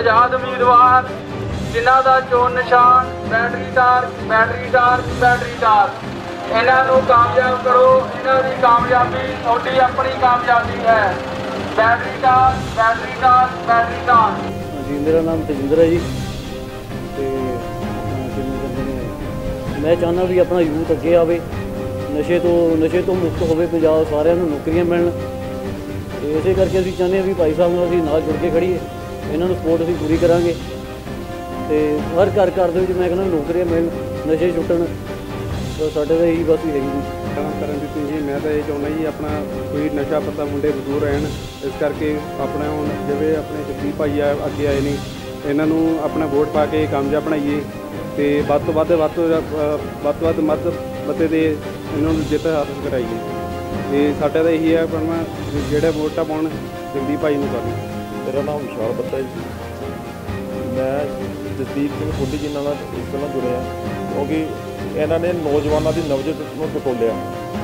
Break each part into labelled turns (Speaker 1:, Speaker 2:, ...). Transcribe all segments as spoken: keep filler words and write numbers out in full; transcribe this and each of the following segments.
Speaker 1: आज़ाद उम्मीदवार जिन्हां दा चोन निशान battery torch battery torch battery torch इन्हां नूं कामयाब करो। इन्हां दी कामयाबी तुहाडी अपनी कामयाबी है। Battery torch battery torch battery torch.
Speaker 2: जी मेरा नाम तजिंदर है जी। तो मैं चाहना भी अपना यूथ अगे आवे, नशे तो नशे तो मुक्त होवे, पंजाब सारिਆਂ ਨੂੰ नौकरियां मिलन। तो इसे करके असीं चाहते हैं भी भाई साहब नाल असीं नाल जुड़ के खड़ीए, इन्हां नूं सपोर्ट असीं पूरी करांगे। तो हर घर घर दे विच मैं कहना नौकरियां मिलन, नशे छुट्टण, तो साडे दा यही बस यही
Speaker 3: काम करन दी जी। मैं तो ये चाहुंदा जी अपना कोई नशा पत्ता मुंडे दूर रहन, इस करके अपना हुण जिवें अपने जगदीप भाई आ अगे आए ने, इन्हां नूं अपना वोट पा के कामयाब बनाइए ते वध तो वध वध तो वध वध मत मते दे इन्हां नूं जिੱਤ हासिल कराइए। तो साडा तो यही है अपना जिहड़े वोटां पाउण जगदीप भाई नूं करन।
Speaker 4: मेरा नाम विशाल बत्ता जी। मैं जसदीप सिंह सोढी जी नाल इस तरह जुड़िया क्योंकि इन्हों ने नौजवानों की नवज को टटोलिया।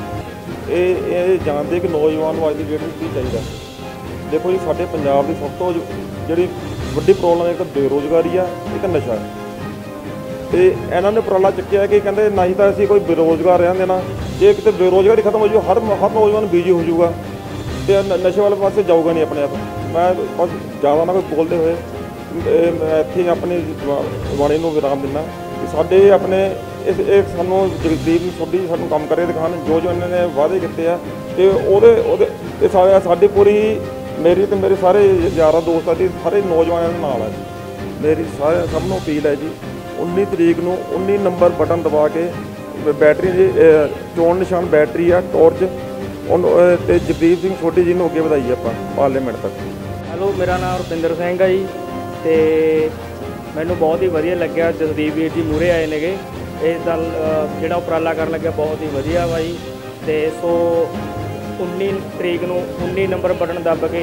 Speaker 4: ये जानते कि नौजवान अज की डेट में की चाहिए। देखो जी साडे पंजाब की सब तो जी वड्डी प्रॉब्लम एक बेरोजगारी है, एक नशा है। तो इन्होंने उपराला चुकया कि कहते ना ही तो असीं कोई बेरोजगार रहन देना, जे किते बेरोजगारी खत्म हो जाए हर हर नौजवान बिजी हो जाऊगा तो नशे वाले पासे जाऊगा नहीं अपने आप। मैं बस ज़्यादा ना कोई बोलते हुए मैं इत्थे अपनी वाणी नूं विराम दिंदा कि साडे अपने इस एक सानूं जगदीप सोढी सानूं काम करे दिखाण जो जो इन्होंने वादे किए हैं। तो ਉਹਦੇ ਉਹਦੇ सारे साडी पूरी मेरी तो मेरे सारे यार दोस्त दी सारे नौजवानों के नाल है। मेरी सारे सब नूं अपील है जी उन्नीस तरीक नूं उन्नीस नंबर बटन दबा के बैटरी जी चोण निशान बैटरी है टॉर्च ते जगदीप सिंह सोढी जी नूं अगे वधाइए आपां पार्लीमेंट तक।
Speaker 5: हेलो मेरा नाम रुपिंदर सिंह है जी। तो मैनू बहुत ही वधिया लग्या जसदीप वीर जी मूहरे आए ने इस दल जो उपराला कर लग्या बहुत ही वधिया वा जी। तो सो उन्नीस तरीक नूं उन्नीस नंबर बटन दब के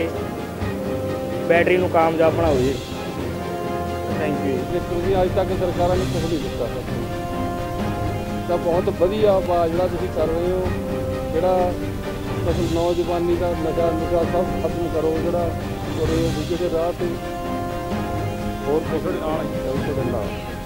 Speaker 5: बैटरी नूं कामयाब बनाओ जी। Thank you.
Speaker 3: देखो जी अज तक सरकारों ने कुछ नहीं दिता तो बहुत वधिया वा जिहड़ा तुसीं कर रहे हो, जिहड़ा मतलब नौजवानी का नशा नुशा सब खत्म करो, जिहड़ा तुरे दूजे के राह ते होर कुछ आना।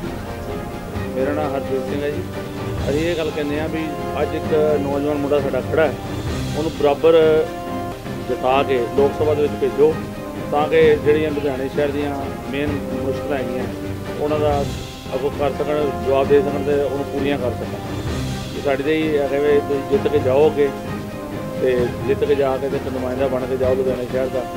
Speaker 2: मेरा नाम हरप्रीत सिंह है जी। असीं ये गल कहते हैं भी अज एक नौजवान मुंडा साडा खड़ा है, उन्होंने बराबर जिता के लोक सभा दे विच भेजो ताकि जिहड़ियां लुधियाणे शहर दीयां मेन मुश्किल हैगियां उन्हां दा अगों कर सकण, जवाब दे सकण ते उन्होंने पूरियां कर सकण। साडी तो यही है भी तुसीं जित के जाओगे तो जित के जाके तो नुमाइंदा बन के जाओ लुधियाणे शहर का,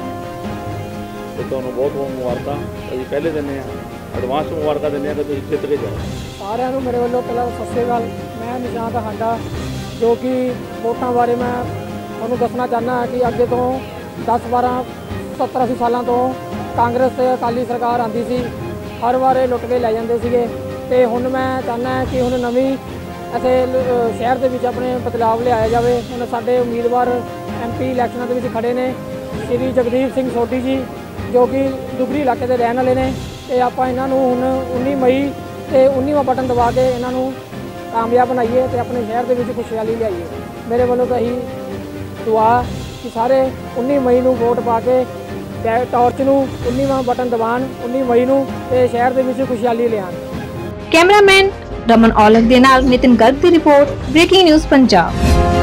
Speaker 2: तो तुहानूं बहुत बहुत मुबारकां असीं पहले दिंदे हां, एडवांस मुबारकां दिंदे हां कि तुसीं जित के जाओ।
Speaker 6: सारिਆਂ ਨੂੰ ਮੇਰੇ ਵੱਲੋਂ ਪਹਿਲਾਂ ਸਤਿ ਸ਼੍ਰੀ ਅਕਾਲ। मैं निशांत हांडा जो कि वोटां बारे मैं ਤੁਹਾਨੂੰ ਦੱਸਣਾ ਚਾਹੁੰਦਾ ਹਾਂ ਕਿ ਅੱਗੇ ਤੋਂ दस बारह सत्तर अस्सी सालों तो कांग्रेस ਤੇ ਅਕਾਲੀ ਸਰਕਾਰ ਆਉਂਦੀ ਸੀ, हर बार ਇਹ ਲੁੱਟ ਕੇ ਲੈ ਜਾਂਦੇ ਸੀਗੇ। ਤੇ ਹੁਣ ਮੈਂ ਚਾਹੁੰਦਾ ਹਾਂ ਕਿ ਹੁਣ ਨਵੀਂ ਇੱਥੇ ਸ਼ਹਿਰ ਦੇ ਵਿੱਚ ਆਪਣੇ ਬਦਲਾਵ ਲਿਆਇਆ ਜਾਵੇ। ਹੁਣ ਸਾਡੇ ਉਮੀਦਵਾਰ ਐਮ ਪੀ ਇਲੈਕਸ਼ਨਾਂ ਦੇ ਵਿੱਚ ਖੜੇ ਨੇ ਸ਼੍ਰੀ ਜਗਦੀਪ ਸਿੰਘ ਸੋਢੀ ਜੀ ਜੋ ਕਿ ਦੁਗਰੀ ਇਲਾਕੇ ਦੇ ਰਹਿਣ ਵਾਲੇ ਨੇ। ਤੇ ਆਪਾਂ ਇਹਨਾਂ ਨੂੰ ਹੁਣ उन्नीस मई ਤੇ उन्नीसवां बटन दबा के ਇਹਨਾਂ ਨੂੰ ਕਾਮਯਾਬ ਬਣਾਈਏ ਤੇ ਆਪਣੇ ਸ਼ਹਿਰ ਦੇ ਵਿੱਚ ਖੁਸ਼ਹਾਲੀ ਲਿਆਈਏ। ਮੇਰੇ ਵੱਲੋਂ ਤਾਂ ਇਹੀ ਦੁਆ ਕਿ ਸਾਰੇ उन्नीस मई ਨੂੰ ਵੋਟ ਪਾ ਕੇ ਟਾਰਚ ਨੂੰ उन्नीसवां बटन दबाण उन्नीस मई ਨੂੰ ਤੇ ਸ਼ਹਿਰ ਦੇ ਵਿੱਚ ਖੁਸ਼ਹਾਲੀ ਲਿਆਣ।
Speaker 7: कैमरामैन रमन औलख दे नाल नितिन गर्ग की रिपोर्ट ब्रेकिंग न्यूज़ पंजाब।